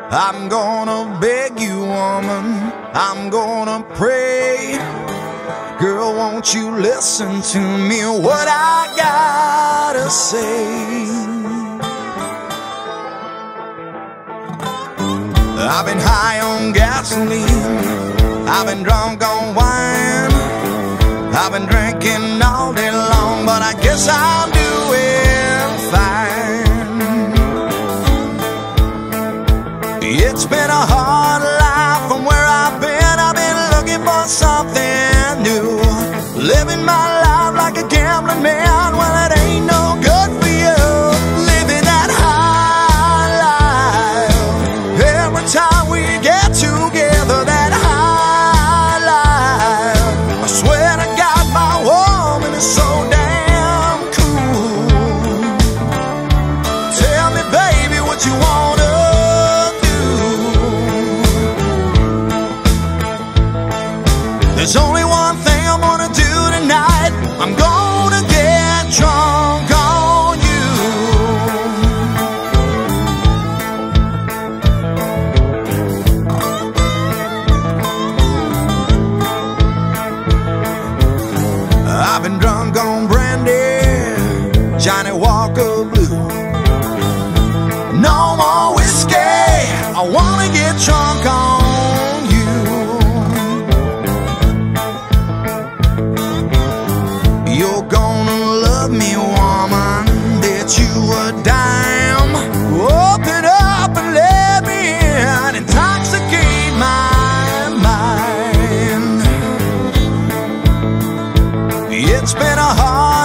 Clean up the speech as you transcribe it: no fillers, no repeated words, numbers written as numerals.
I'm gonna beg you, woman, I'm gonna pray. Girl, won't you listen to me, what I gotta say? I've been high on gasoline, I've been drunk on wine, I've been drinking all day long, but I guess I'm doing fine. It's been a hard life from where I've been looking for something new. Living my life like a gambling man, well it ain't no good for you. Living that high life, every time we get together, that high life, I swear to God my woman is so damn cool. Tell me baby what you wanna do. There's only one thing I'm gonna do tonight, I'm gonna get drunk on you. I've been drunk on brandy, Johnny Walker Blue. No more whiskey, I wanna get drunk on you. You're gonna love me, woman, bet you a dime. Open up and let me in, intoxicate my mind. It's been a hard